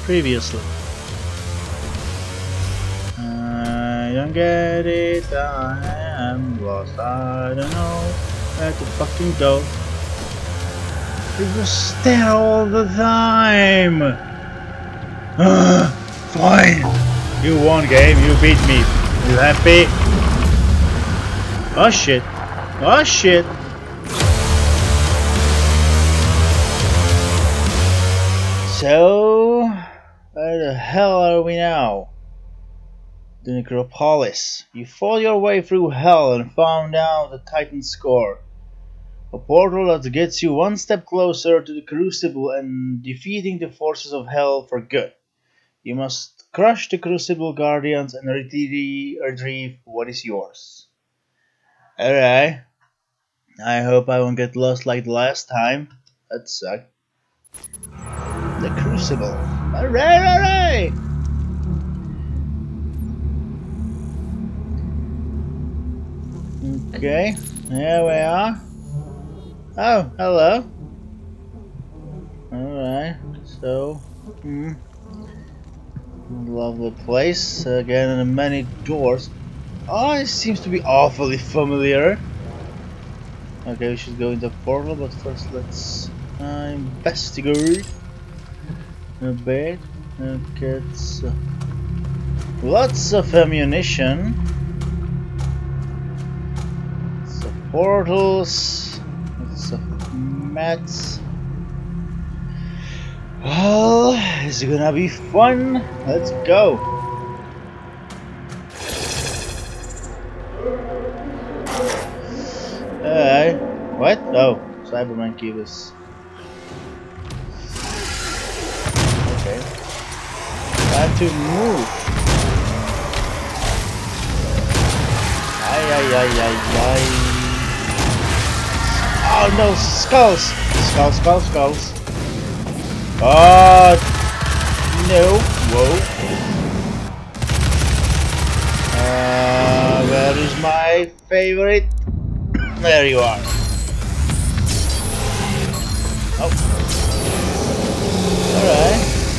previously. I don't get it, I am lost, I don't know where to fucking go. You just there all the time! Fine! You won, game, you beat me. You happy? Oh shit. Oh shit. So, where the hell are we now? The Necropolis. You fought your way through hell and found out the Titan score. A portal that gets you one step closer to the Crucible and defeating the forces of hell for good. You must crush the Crucible Guardians and retrieve what is yours. Alright. I hope I won't get lost like the last time. That sucked. The Crucible. Alright, alright! Okay, here we are. Oh, hello. Alright, so... lovely place. Again, and many doors. Oh, it seems to be awfully familiar. Okay, we should go into the portal, but first let's investigate a bit. Okay, it's lots of ammunition. Lots of portals. Lots of mats. Well, it's gonna be fun. Let's go. What? Oh, Cyberman Cubus. Okay. Time to move. Ay. Oh no, skulls! Skulls. Oh no! Whoa! Where is my favorite? There you are. Oh. Alright.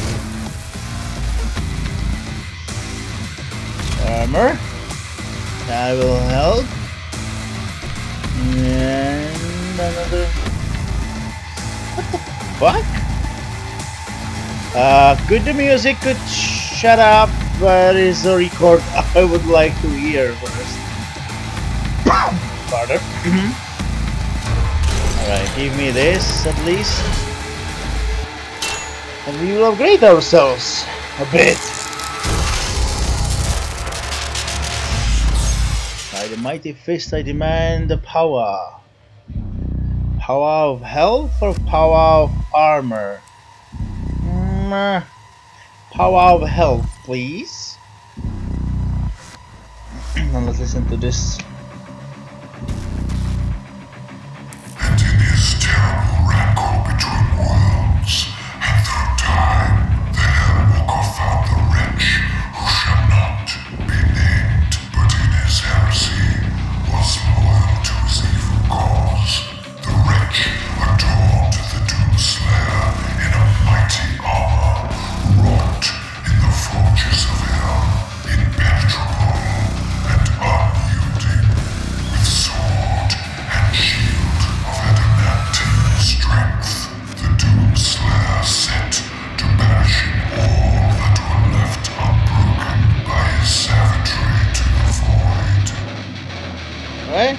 Armor. That will help. And another. What the fuck? Could the music could shut up? Where is the record? I would like to hear first. Pardon. Alright, give me this at least. And we will upgrade ourselves a bit. By the mighty fist I demand the power. Power of health or power of armor? Power of health, please. Now let's listen to this. And in his terrible rancor between worlds, and through time, the Hellwalker found the wretch who shall not be named, but in his heresy was loyal to his evil cause. The wretch adorned the Doom Slayer in a mighty armor, wrought in the forges of hell, impenetrable and unyielding, with sword and shield of adamantine strength. The Doom Slayer set to banishing all that were left unbroken by his savagery to the void. Right?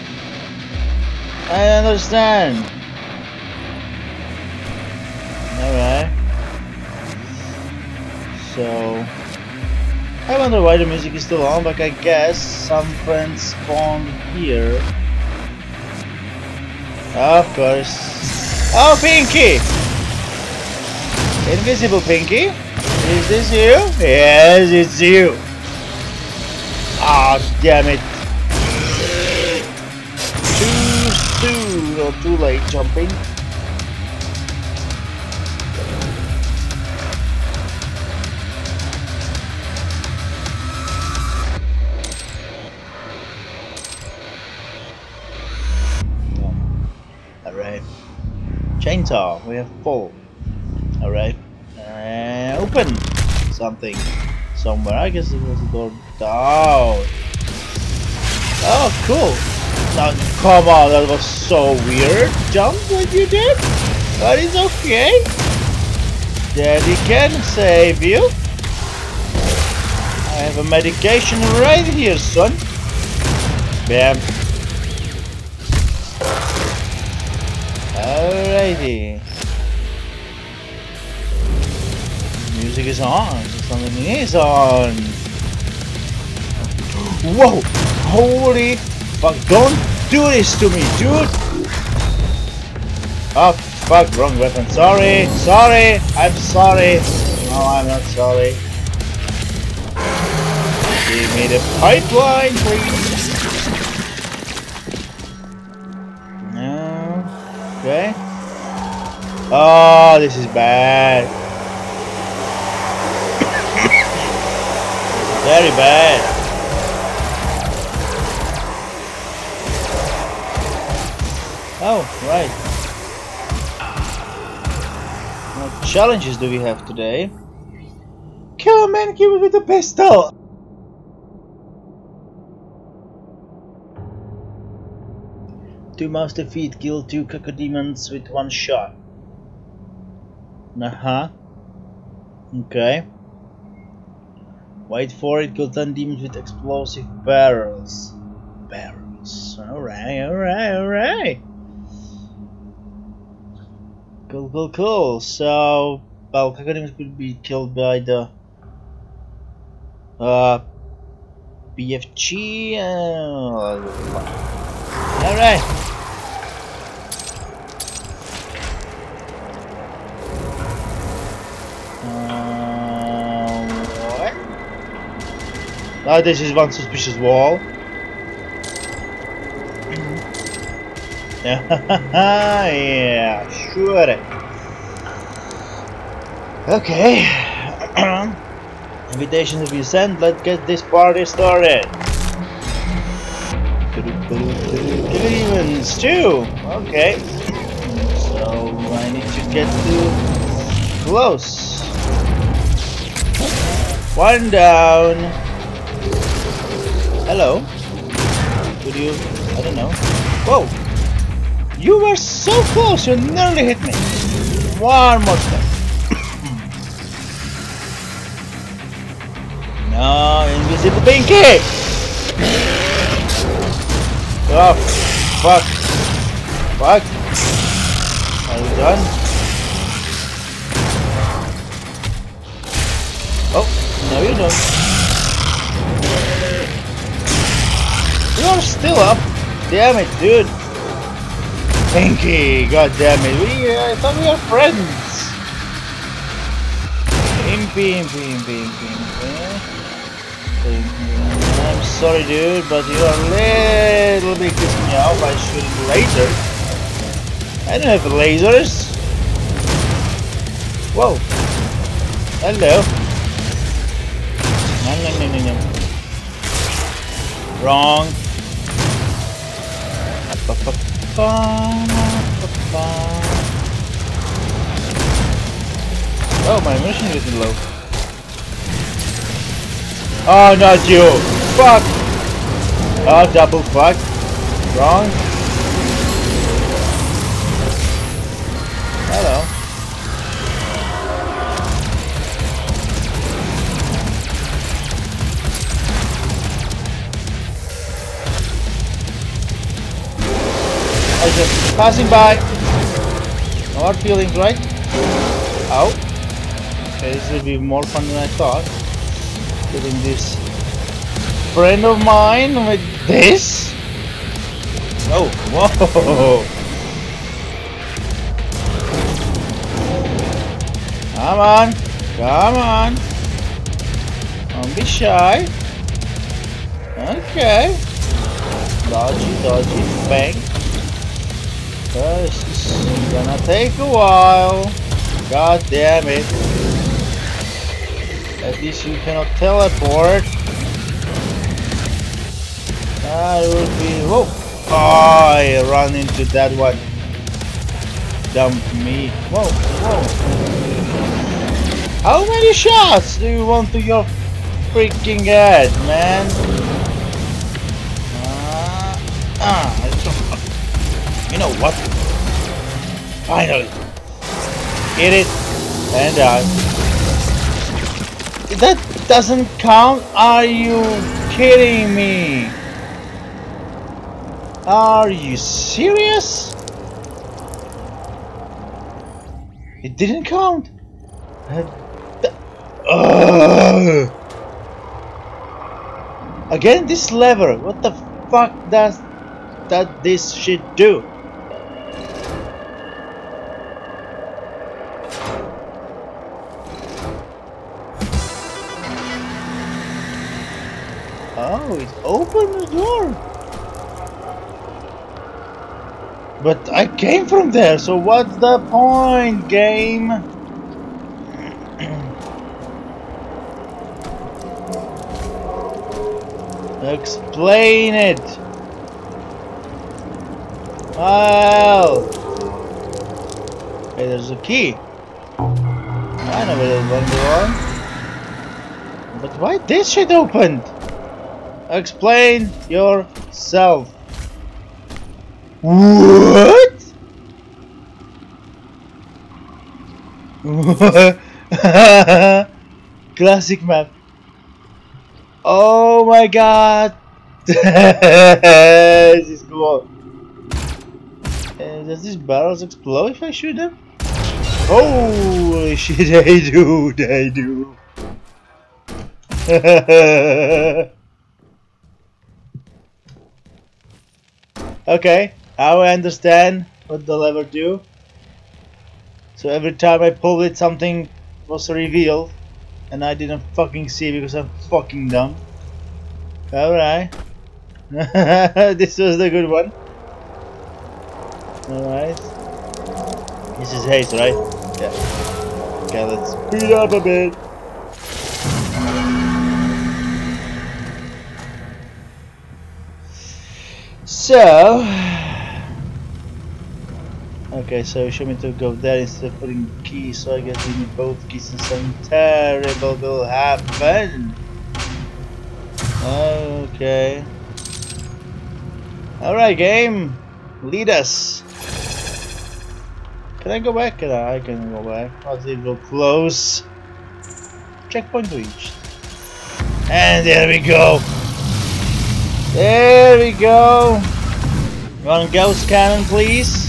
I understand. Alright. So I wonder why the music is still on, but I guess some friends spawned here. Of course. Oh, Pinky! Invisible Pinky? Is this you? Yes, it's you. Ah, damn it. Too soon or too late jumping. Alright. Chainsaw, we have full. Alright. Oop. open something somewhere. I guess it was a door down. Oh, cool. Now, come on, that was so weird. Jump what you did? But it's okay. Daddy can save you. I have a medication right here, son. Bam. Alrighty. Music is on. Something is on. Whoa! Holy fuck! Don't do this to me, dude! Oh fuck! Wrong weapon. Sorry. Sorry. I'm sorry. No, I'm not sorry. Give me the pipeline, please. No. Okay. Oh, this is bad. Very bad. Oh, right. What challenges do we have today? Kill a man, kill with a pistol! Two mouse defeat, kill 2 cacodemons with 1 shot. Okay. Wait for it, kill 10 demons with explosive barrels. Alright, alright, alright. Cool, cool, cool. So, well, cacodemons could be killed by the BFG. Alright. What? Oh, this is one suspicious wall. Yeah, sure. Okay. Invitation to be sent. Let's get this party started. Demons too. Okay. So I need to get too close. 1 down. Hello. Could you? I don't know. Whoa. You were so close, you nearly hit me. 1 more step. No, invisible pinky! Oh, fuck. Fuck. Are you done? Oh, no you don't. You are still up. Damn it, dude. Pinky, god damn it, I thought we were friends. Impy. I'm sorry dude, but you are a little bit pissing me off by shooting laser. I don't have lasers. Whoa. Hello. No. Wrong. Oh, my mission is low. Oh, not you! Fuck! Oh, double fuck. Wrong. Hello. I just passing by. No hard feelings, right? Ow. Okay, this will be more fun than I thought. Getting this friend of mine with this. Oh, whoa! Come on! Don't be shy. Okay. Dodgy, bang. This is gonna take a while. God damn it. At least you cannot teleport. That would be... Whoa! Oh, I ran into that one. Dump me. Whoa. How many shots do you want to your freaking head, man? You know what? Finally! Hit it and die. That doesn't count? Are you kidding me? Are you serious? It didn't count. Again, this lever. What the fuck does this shit do? Oh, it opened the door. But I came from there, so what's the point, game? Explain it. Well, hey, there's a key. I know where there's one door. But why this shit opened? Explain yourself. What? Classic map. Oh my god. This is cool. Does these barrels explode if I shoot them? Holy shit, they do, they do. Okay, now I understand what the lever do. So every time I pulled it, something was revealed, and I didn't fucking see because I'm fucking dumb. Alright. This was the good one. Alright. This is haste, right? Yeah. Okay, let's speed up a bit. So, okay, so you show me to go there instead of putting keys, so I guess we need both keys and something terrible will happen. Okay. Alright, game, lead us. Can I go back? I can go back. I'll see it will close. Checkpoint reached. And there we go. There we go. One ghost cannon, please.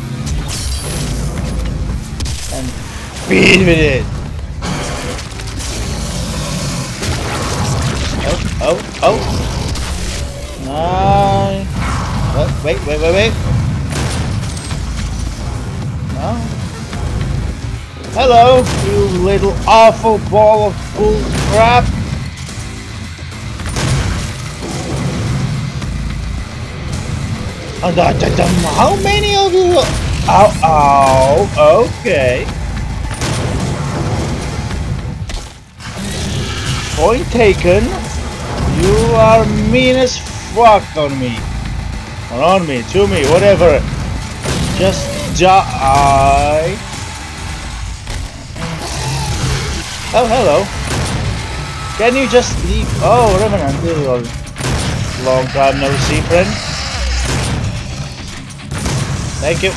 And feed with it. Oh, oh, oh. Nice. Wait. No. Hello, you little awful ball of bull crap. How many of you? Oh, okay. Point taken. You are mean as fuck on me. Or on me, to me, whatever. Just die. Oh, hello. Can you just leave? Oh, Revenant, long time no see, friend. Thank you.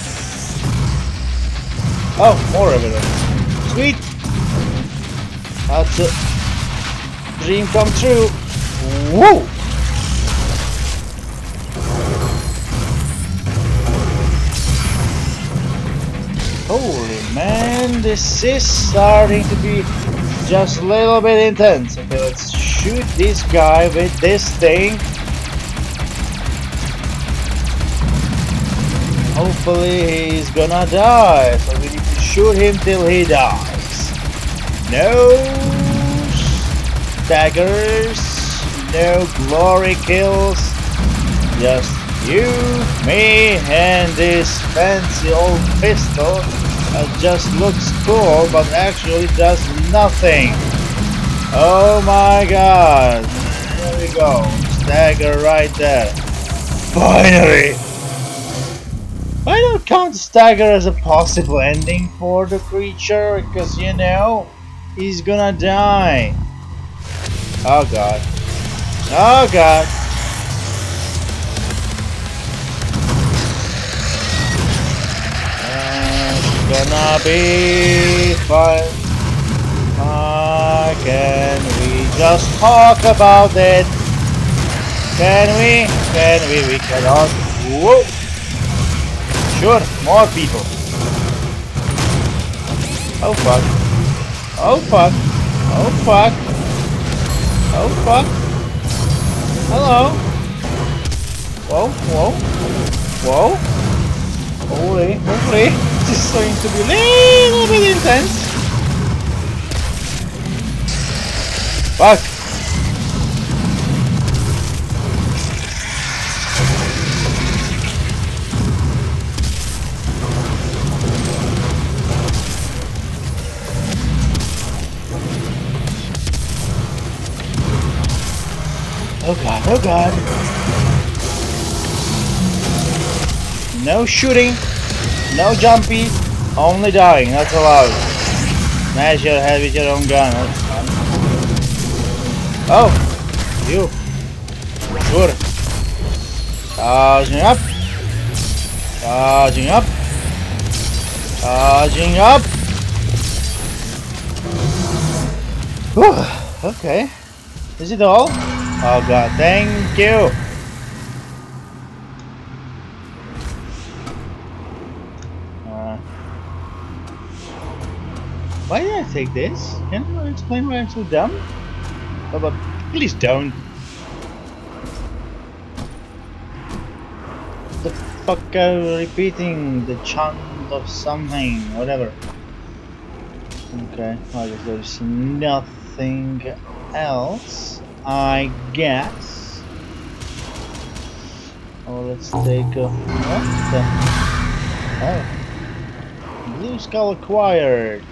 Oh, more evidence. Sweet. That's a dream come true. Woo! Holy man, this is starting to be just a little bit intense. Okay, let's shoot this guy with this thing. Hopefully he's gonna die, so we need to shoot him till he dies. No staggers, no glory kills, just you, me, and this fancy old pistol that just looks cool but actually does nothing. Oh my god, there we go, stagger right there. Finally! I don't count stagger as a possible ending for the creature, because you know, He's gonna die. Oh god. Oh god. It's gonna be fun. Can we just talk about it? Can we? Can we? We cannot. Whoa. Sure, more people. Oh fuck. Oh fuck. Oh fuck. Oh fuck. Hello. Whoa, whoa. Whoa. Holy, holy. This is going to be a little bit intense. Fuck. Oh god, oh god. No shooting, no jumpy, only dying, that's allowed. Smash your head with your own gun, that's fun. Oh, you. Sure. Charging up. Charging up. Charging up. Whew, okay. Is it all? Oh god, thank you! Why did I take this? Can you explain why I'm so dumb? Oh, but please don't. The fuck are you repeating the chant of something, whatever. Okay, I guess there's nothing else. I guess. Oh, let's take a... What the... Oh. Blue skull acquired.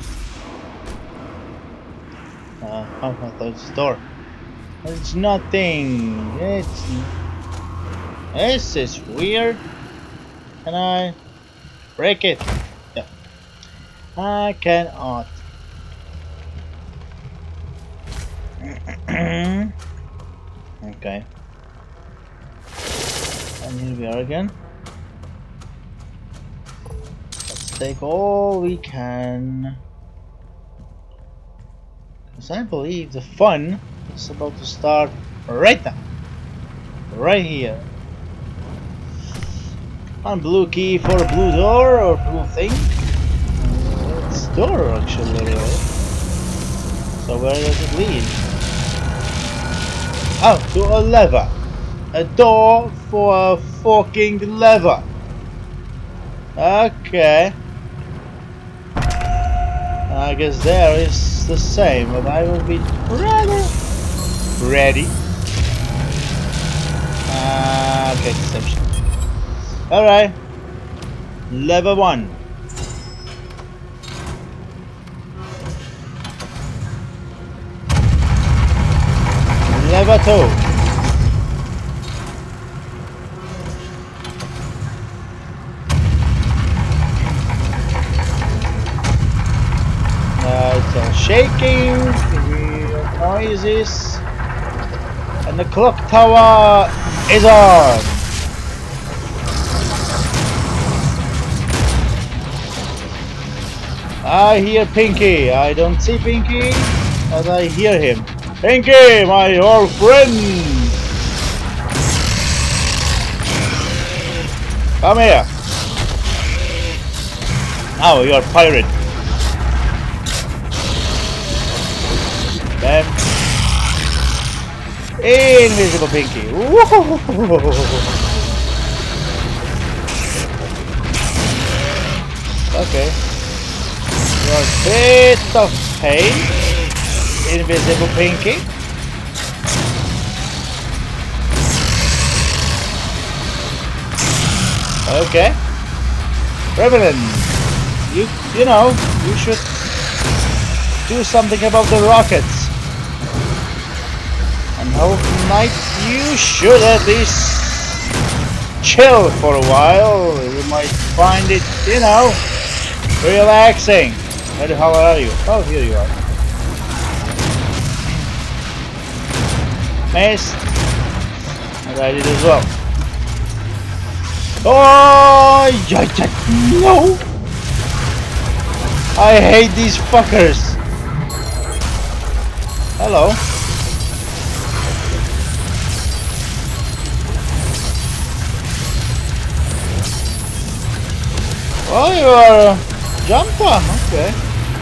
Oh, I thought it's a door. It's nothing. It's... This is weird. Can I... break it? Yeah. I cannot. Okay. And here we are again. Let's take all we can. Because I believe the fun is about to start right now. Right here. On blue key for a blue door or blue thing. It's door actually, right? So where does it lead? Oh, to a lever. A door for a fucking lever. Okay. I guess there is the same, but I will be rather ready. Okay, exception. Alright. Lever 1. Lever 2. It's all shaking, weird noises, and the clock tower is on. I hear Pinky. I don't see Pinky, but I hear him. Pinky, my old friend! Come here! Oh, you're a pirate. Bam. Invisible Pinky. Okay. You're a bit of pain. Invisible Pinky. Okay. Revenant, you know, you should do something about the rockets. And whole night you should at least chill for a while. You might find it, you know, relaxing. Where the hell are you? Oh, here you are. Missed. And I did as well. Oh, no! I hate these fuckers. Hello. Oh, you are a jumper. Okay.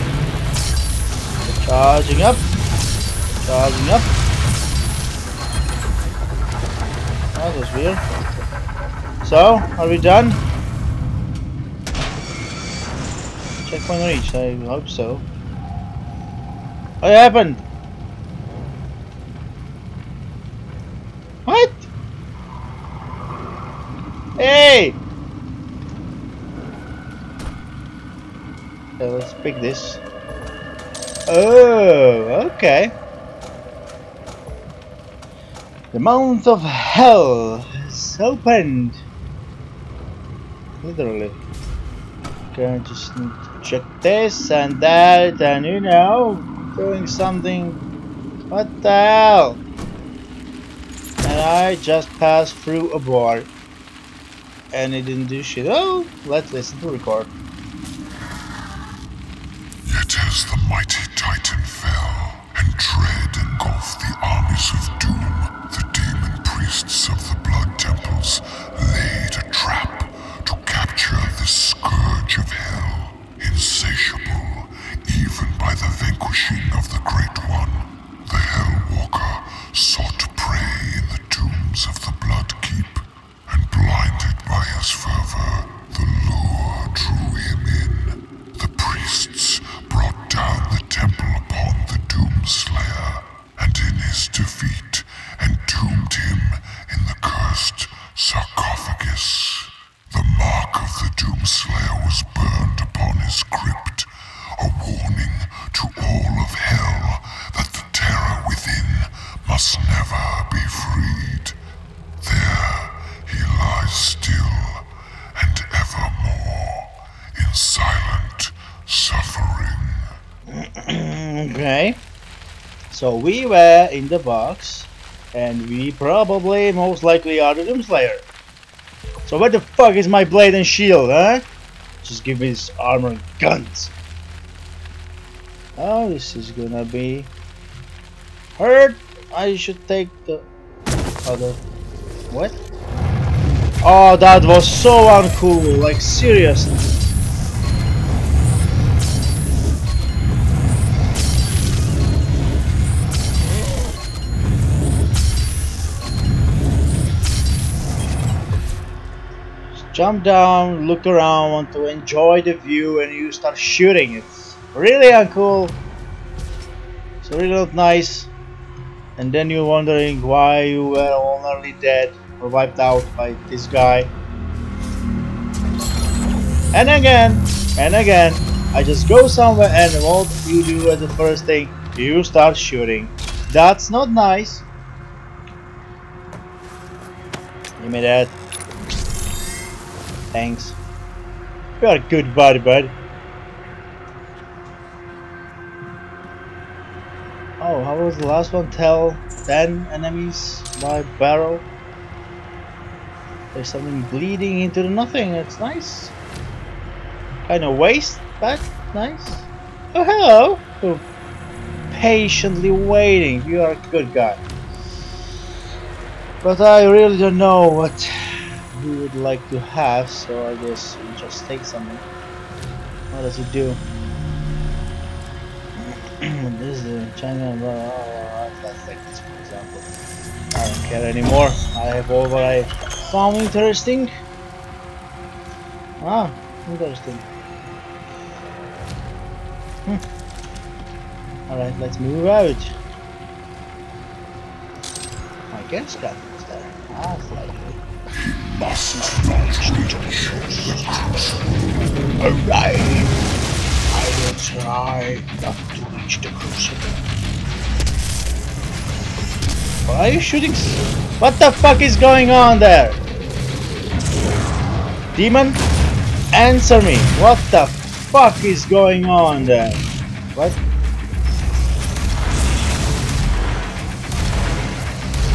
Charging up. Charging up. Oh, that was weird. So, are we done? Checkpoint reached, I hope so. What happened? What? Hey! Okay, let's pick this. Oh, okay. The mouth of hell is opened. Literally. Okay, I just need to check this and that, and you know, doing something. What the hell? And I just passed through a bar, and it didn't do shit. Oh, let's listen to record. Yet as the mighty Titan fell, and dread engulfed the armies of doom, the demon priests of the blood temples laid a trap to capture the scourge of hell, insatiable even by the vanquishing of the Great One. The Hellwalker sought prey in the tombs of the Blood Keep, and blinded by his fervor, the lure drew him in. The priests brought down the temple upon the Doom Slayer, and in his defeat entombed him in the cursed sarcophagus. The mark of the Doom Slayer was burned upon his crypt, a warning to all of hell that the terror within must never be freed. There he lies still and evermore in silent suffering. Okay. So we were in the box, and we probably most likely are the Doomslayer. So where the fuck is my blade and shield, huh? Just give me this armor and guns. Oh, this is gonna be hurt. I should take the other. What? Oh, that was so uncool. Like, seriously. Jump down, look around, want to enjoy the view, and you start shooting. It's really uncool. It's really not nice. And then you're wondering why you were all nearly dead or wiped out by this guy. And again, I just go somewhere, and what you do as the first thing, you start shooting. That's not nice. Give me that. Thanks. You're a good buddy, bud. Oh, how was the last one? Tell 10 enemies by barrel. There's something bleeding into the nothing. That's nice. Kind of waste, but nice. Oh, hello. Oh, patiently waiting. You are a good guy. But I really don't know what we would like to have, so I guess we just take something. What does it do? This is a China. Let's take this for example. I don't care anymore. I have all what I found interesting. Ah, interesting. Alright, let's move out. My gas captain's there. Ah, slightly. Must not reach the crucible. Alright. I will try not to reach the crucible. Why are you shooting? What the fuck is going on there? Demon? Answer me. What the fuck is going on there? What?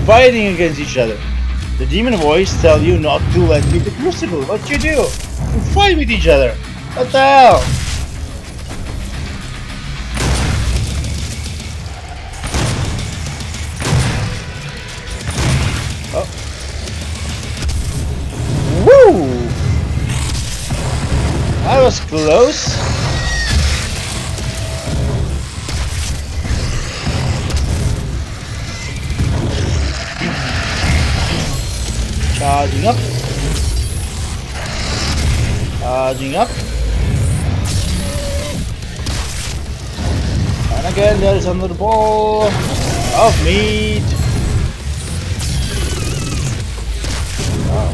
fighting against each other. The demon voice tells you not to let me the crucible. What you do? You fight with each other. What the hell? Oh. Woo! That was close. Charging up. Charging up. And again there is another ball of meat. Oh.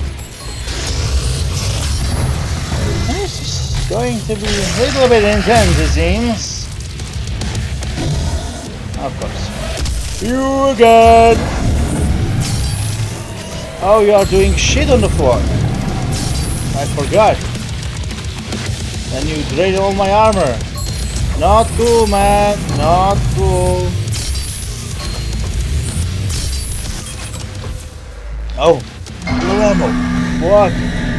This is going to be a little bit intense, it seems. Of course. You again! Oh, you are doing shit on the floor. I forgot. And you drained all my armor. Not cool, man. Not cool. Oh, blue ammo. What?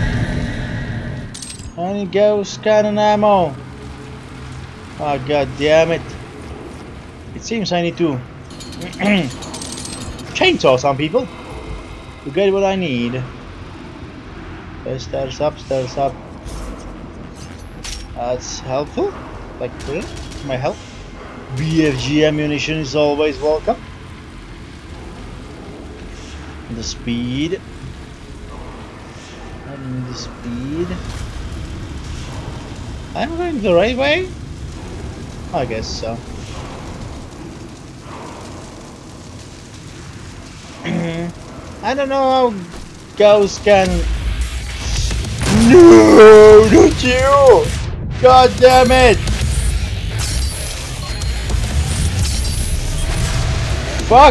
I need ghost cannon ammo. Oh, god damn it. It seems I need to chainsaw some people to get what I need. Okay, stairs up, stairs up. That's helpful. Like really? My help. BFG ammunition is always welcome. The speed. And the speed. I'm going the right way? I guess so. I don't know how ghosts can. No, not you! God damn it! Fuck!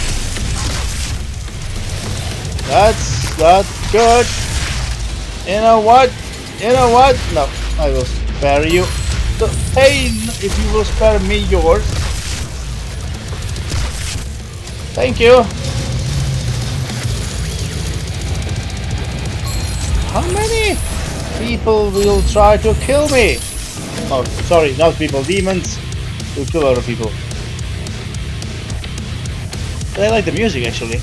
That's not good. You know what? You know what? No, I will spare you the pain if you will spare me yours. Thank you. How many people will try to kill me? Oh, sorry, not people, demons will kill other people. But I like the music actually.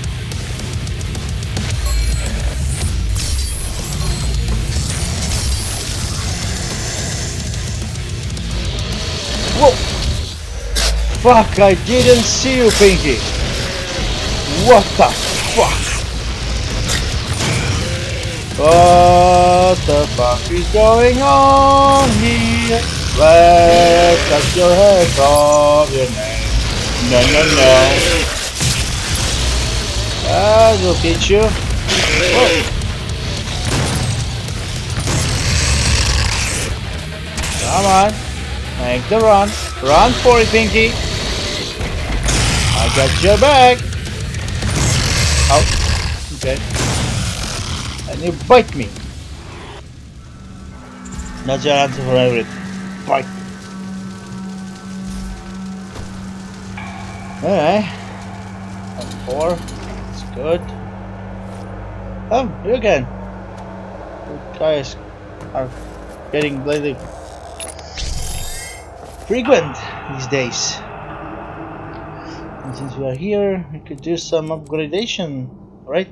Whoa! Fuck, I didn't see you, Pinky. What the fuck? What the fuck is going on here? Let's cut your head off your name. No, no, no. I will teach you. Whoa. Come on. Make the run. Run for it, Pinky. I got your back. Oh, okay. And you bite me. Not your answer for everything. Bite. Alright. 4. That's good. Oh, you again. You guys are getting lately frequent these days. And since we are here, we could do some upgradation, right?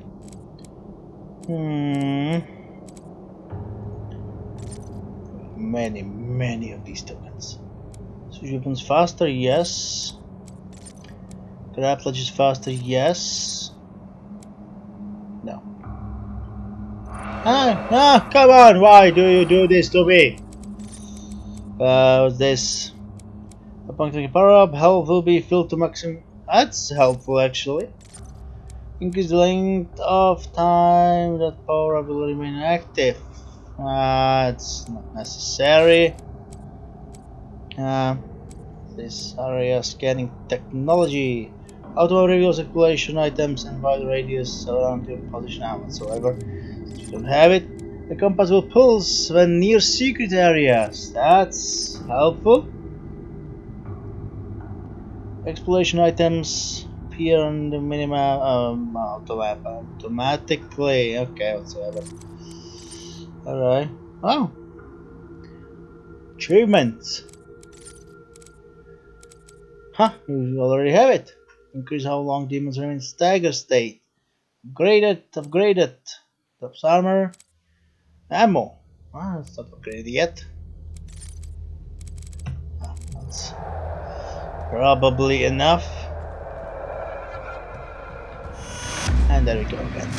Many of these tokens. Switch weapons faster, yes. Grab ledges faster, yes. No. Come on, why do you do this to me? What's this? Upon clicking power up, health will be filled to maximum. That's helpful actually. Increase the length of time that power up will remain active. It's not necessary. This area scanning technology. Auto reveals exploration items and wide radius around your position whatsoever. If you don't have it, the compass will pulse when near secret areas. That's helpful. Exploration items appear on the minimap automatically. Okay, whatsoever. Alright. Oh! Achievements! Huh, you already have it. Increase how long demons remain in stagger state. Upgraded. Tops armor. Ammo. Ah, it's not upgraded yet. Ah, that's probably enough. And there we go again.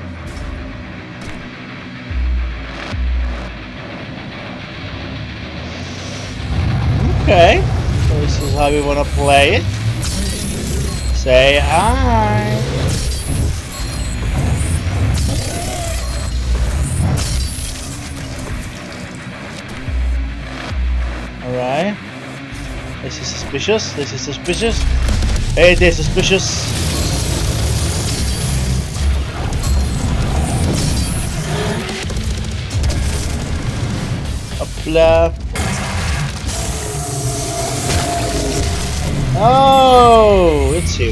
Okay, so this is how we want to play it. Say aye. Alright. This is suspicious. This is suspicious. Hey, they're suspicious. Hopla. Oh, it's you.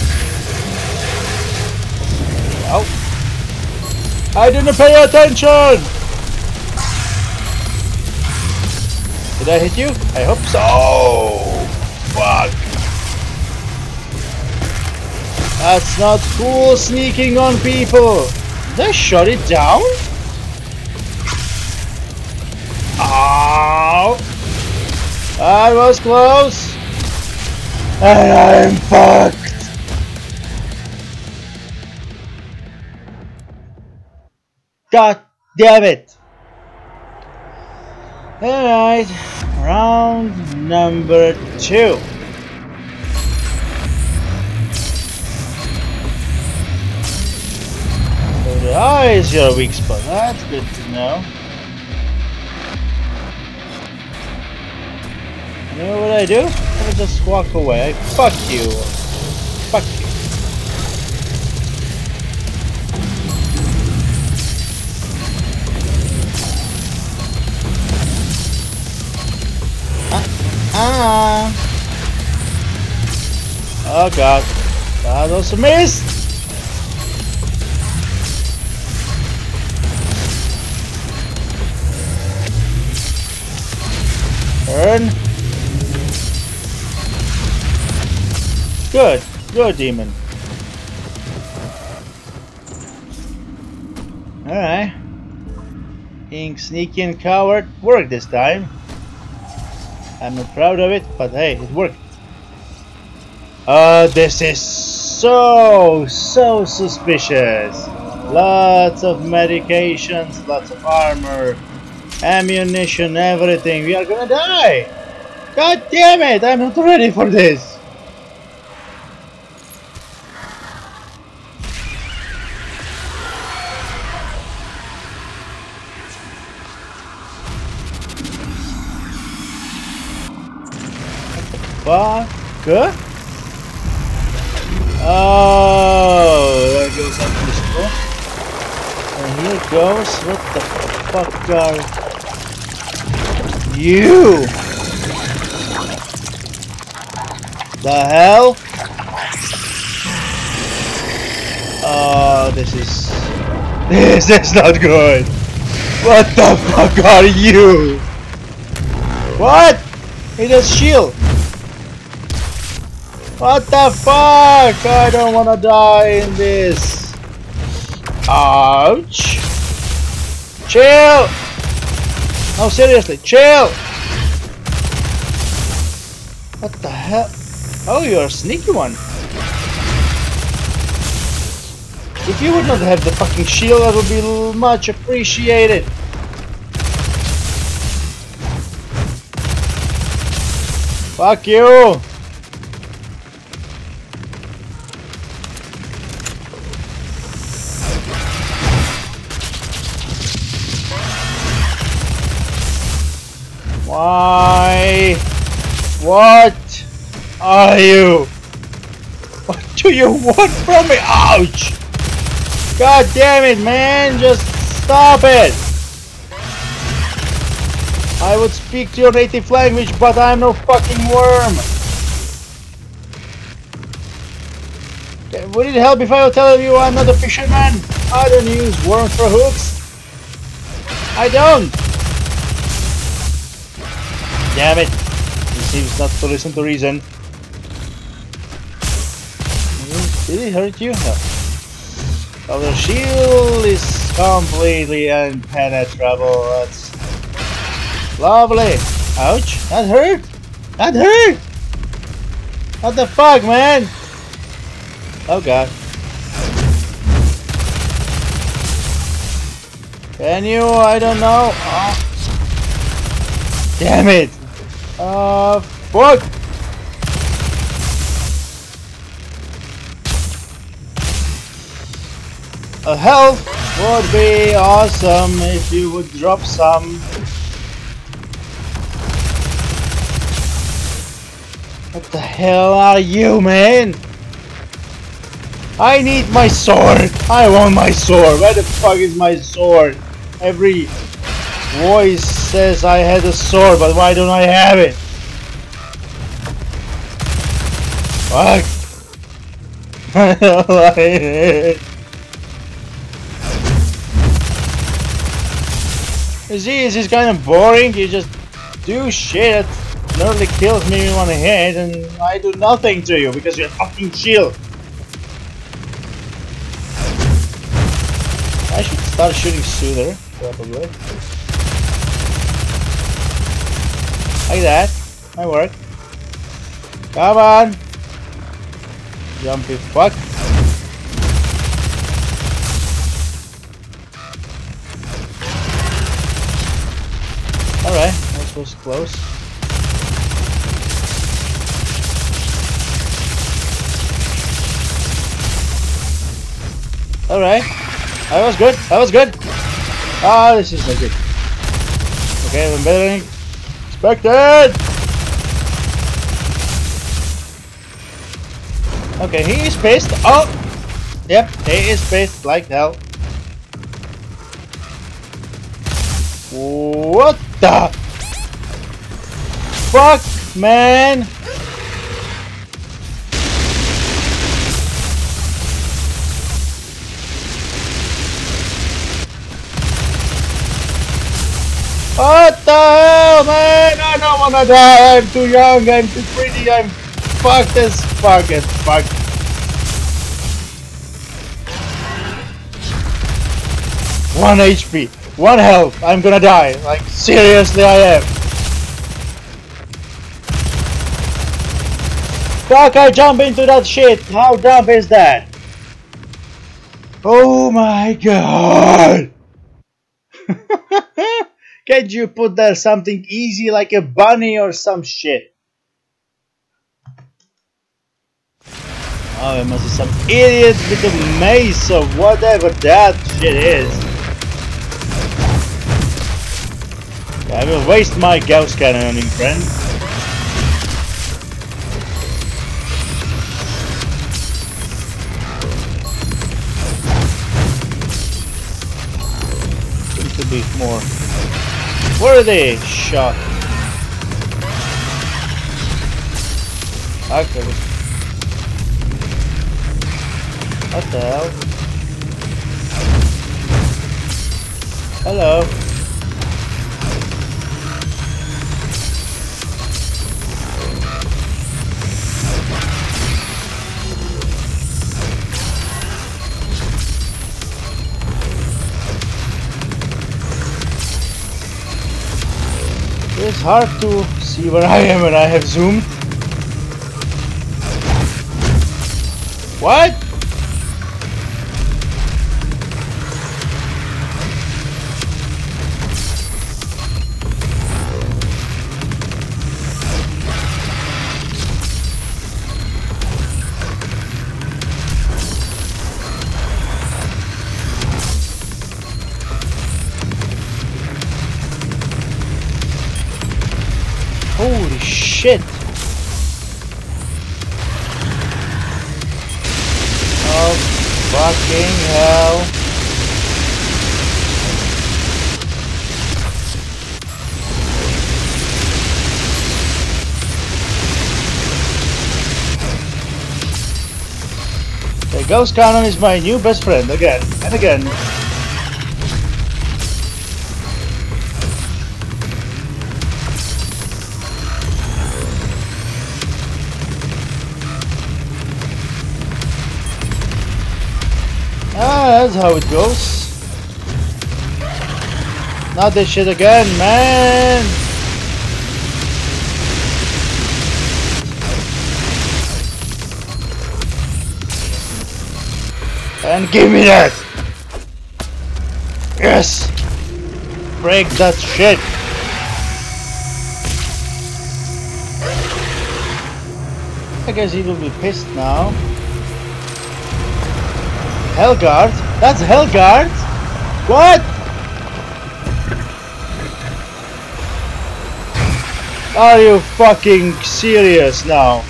Oh. I didn't pay attention! Did I hit you? I hope so. Oh, fuck. That's not cool, sneaking on people. Did I shut it down? Ow. That was close. And I'm fucked. God damn it. Alright, round number 2. So the eye is your weak spot, that's good to know. You know what I do? I just walk away. Fuck you. Fuck you. Oh god. That was a miss! Turn. Good. Good, demon. Alright. Being sneaky and coward worked this time. I'm not proud of it, but hey, it worked. This is so suspicious. Lots of medications, lots of armor, ammunition, everything. We are gonna die! God damn it, I'm not ready for this! What the fuck? Oh, there goes up this door. And here goes, what the fuck are you? The hell? Oh, this is not good. What the fuck are you? What? It has shield. What the fuck? I don't wanna die in this. Ouch. Chill. No, seriously, chill. What the hell? Oh, you're a sneaky one. If you would not have the fucking shield, that would be much appreciated. Fuck you. Why? What are you? What do you want from me? Ouch! God damn it, man! Just stop it! I would speak to your native language, but I'm no fucking worm! Would it help if I would tell you I'm not a fisherman? I don't use worms for hooks. I don't. Damn it. He seems not to listen to reason. Did it hurt you? No. Oh, the shield is completely impenetrable. That's lovely. Ouch. That hurt. That hurt. What the fuck, man? Oh god. Can you? I don't know. Oh. Damn it. Fuck. A health would be awesome if you would drop some. What the hell are you, man? I need my sword. I want my sword. Where the fuck is my sword? Every voice says I had a sword, but why don't I have it? Fuck. I don't like it. You see, this is kind of boring. You just do shit that nearly kills me in one hit, and I do nothing to you because you're a fucking shield. I should start shooting sooner, probably. Like that. Might work. Come on! Jumpy fuck. Alright, that was close. Alright. That was good. That was good. Ah, this is not good. Okay, I'm better than expected. Okay, he is pissed. Oh, yep, he is pissed like hell. What the fuck, man? What the hell, man? I don't wanna die. I'm too young. I'm too pretty. I'm fucked as fuck as fuck. One HP, one health. I'm gonna die. Like seriously, I am. Fuck! I jump into that shit. How dumb is that? Oh my god! Can't you put there something easy like a bunny or some shit? Oh, it must be some idiot with a mace or whatever that shit is. I will waste my Gauss cannon on you, friend. Seems to be more worthy shot. Okay. What the hell? Hello. It's hard to see where I am when I have zoomed. What? Holy shit! Oh, fucking hell! Ghost Cannon is my new best friend again and again. Ah, that's how it goes. Not this shit again, man! And give me that! Yes! Break that shit! I guess he will be pissed now. Saigard? That's Saigard? What? Are you fucking serious now?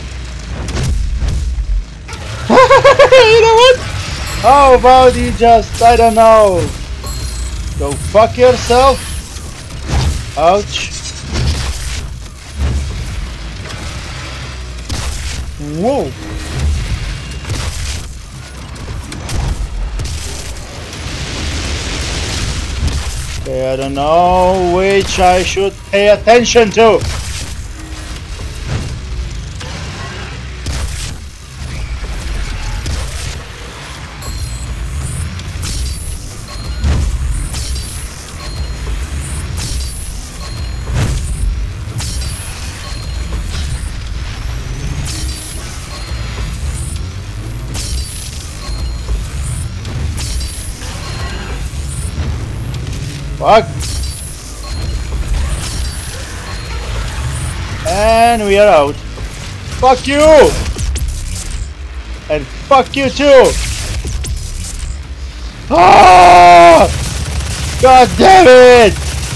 You know what? How about you just, I don't know, go fuck yourself? Ouch. Whoa. Okay, I don't know which I should pay attention to. Fuck. And we are out. Fuck you! And fuck you too! Ah! God damn it!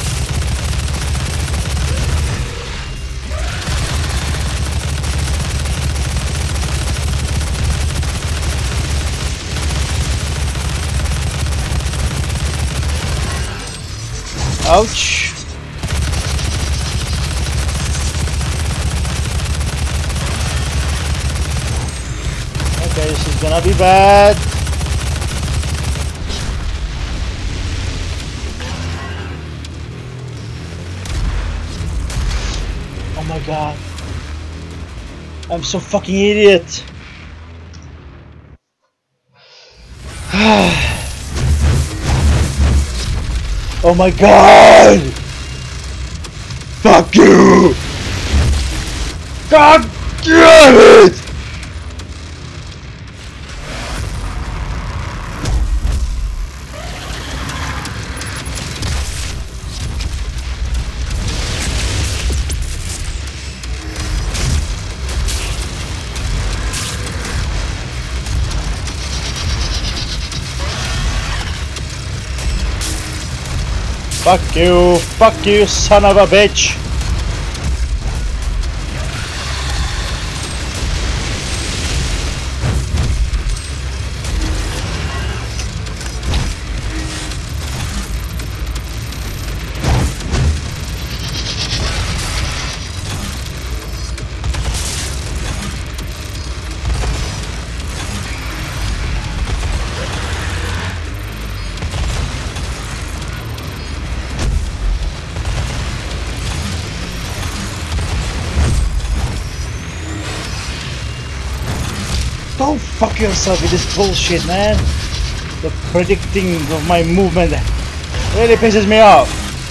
Ouch. Okay, this is gonna be bad. Oh my god. I'm so fucking idiot. Oh my god! Fuck you! God damn it! Fuck you, son of a bitch! Don't fuck yourself with this bullshit, man. The predicting of my movement really pisses me off.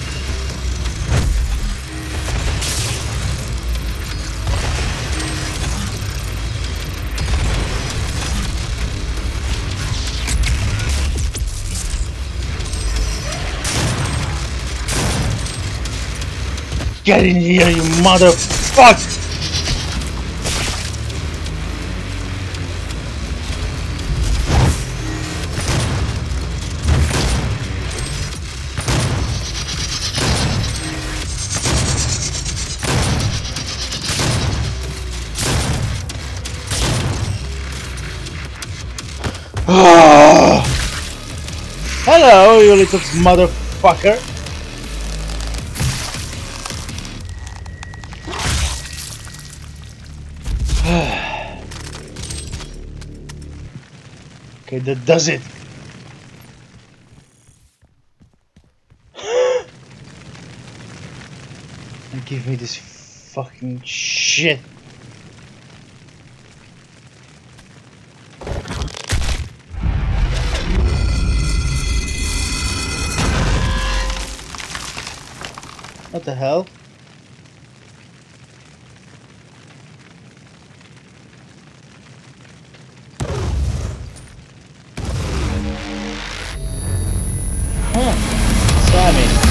Get in here, you motherfucker! Hello, you little motherfucker. Okay, that does it. And give me this fucking shit. What the hell? Huh. Sammy.